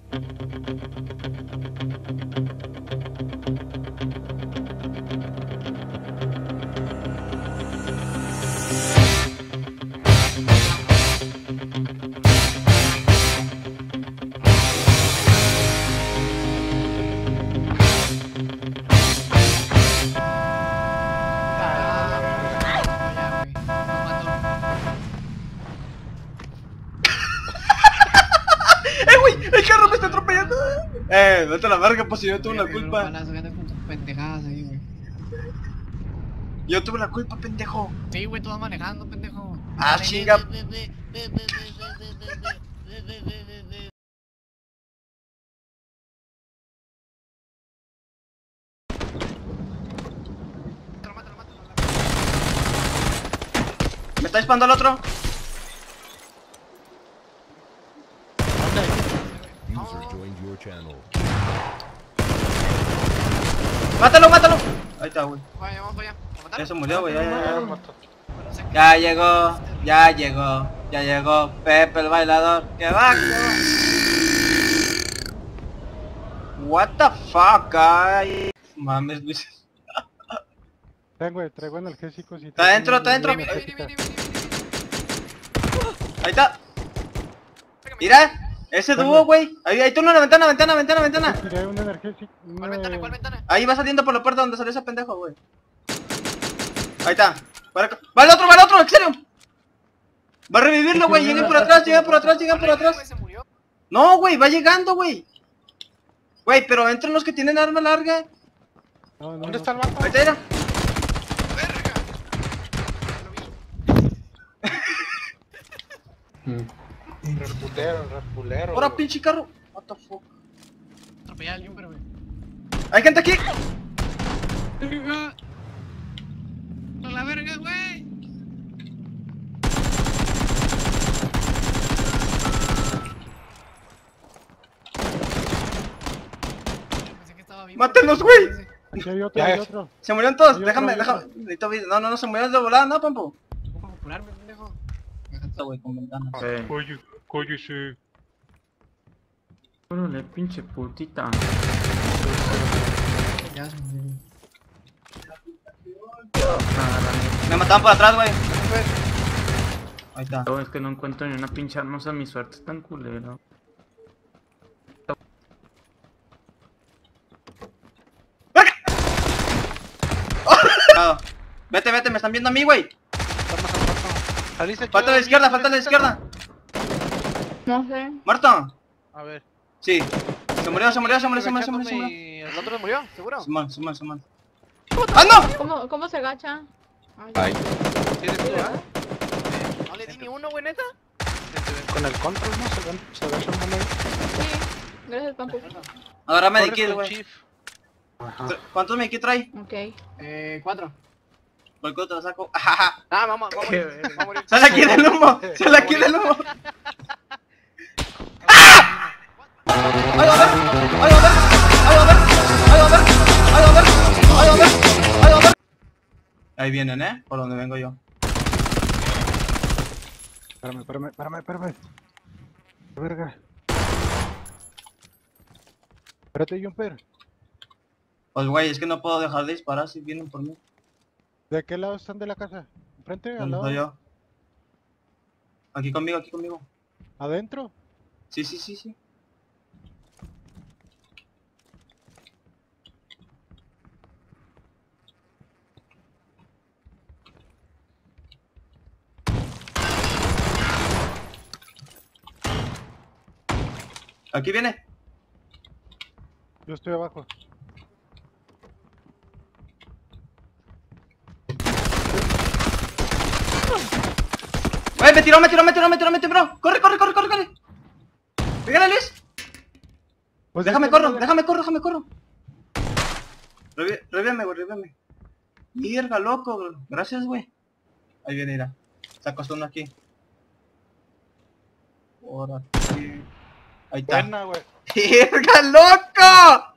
Güey, el carro me está atropellando. Vete a la verga, pues si yo tuve la culpa. Yo tuve la culpa, pendejo. Sí, güey, tú vas manejando, pendejo. Ah, chinga. ¿Me está disparando el otro? User joined your channel. ¡Mátalo, mátalo! Ahí está, güey. Vaya, vamos allá. Ya se murió, güey. Ya llegó, ya llegó, ya llegó Pepe el bailador. ¡Que va! What the fuck, ay. Mames, Luis. Traigo analgésicos y... Está adentro, está adentro. Ahí está. Mira, ese dúo, güey. Ahí tú en la ventana. Tiré un energésico. ¿Cuál ventana? ¿Cuál ventana? Ahí va saliendo por la puerta donde salió ese pendejo, güey. Ahí está. Va el otro, en serio. Va a revivirlo, güey. Llegan por atrás. Se murió. No, güey, va llegando, güey. Güey, pero entran los que tienen arma larga. ¿Dónde está el vato? Ahí está, mira. ¡Verga! Repulero. Ahora, pinche carro. What the fuck. Atropellé a alguien, pero güey. Hay gente aquí. ¡Por la verga, güey! Pensé que estaba vivo. Mátenlos, güey. Aquí hay otro, Se murieron todos. Hay Déjame. otro. Necesito vida. No, se murieron de volada, no, Pampo. ¿Cómo curarme, pendejo? Está, güey, con ventanas. Cállese. Órale, pinche putita. Ya se murió. Me mataban por atrás, güey. Ahí está. No, es que no encuentro ni una pinche arma, o sea, mi suerte es tan culera. Vete, me están viendo a mí, güey. Saliste. Falta la izquierda. No sé. ¿Muerto? A ver. Sí. Se murió. ¿El otro se murió? ¿Seguro? Simón. ¡Ah, no! ¿Cómo se agacha? Ay. ¿Tienes tú, ¿verdad? No le di ni uno, güey, neta. Con el control, ¿no? Se agacha el mano ahí. Sí. Gracias, Pampu. Ahora me Corres medikit, con güey. Chief. Ajá. ¿Cuántos medikit trae? Ok. 4. ¿Por qué te lo saco? Ajaja. Ah, vamos a Qué morir. Vamos a morir. ¡Sale aquí del humo! ¡Ay, a ver! Ahí vienen, por donde vengo yo. Espérame. Verga. Espérate, Jumper. Pues, güey, es que no puedo dejar de disparar si vienen por mí. ¿De qué lado están de la casa? ¿Enfrente? ¿Al ¿Dónde lado? estoy yo? Aquí conmigo. ¿Adentro? Sí. Aquí viene. Yo estoy abajo. ¡Ay, me tiró! ¡Corre! ¡Pégale, Luis! Pues Déjame es que corro. Revíveme. Mierda, loco, bro. Gracias, güey. Ahí viene, mira. Se acostó uno aquí. Ahora aquí. Ahí está. Buena, güey. ¡Mierda, loco!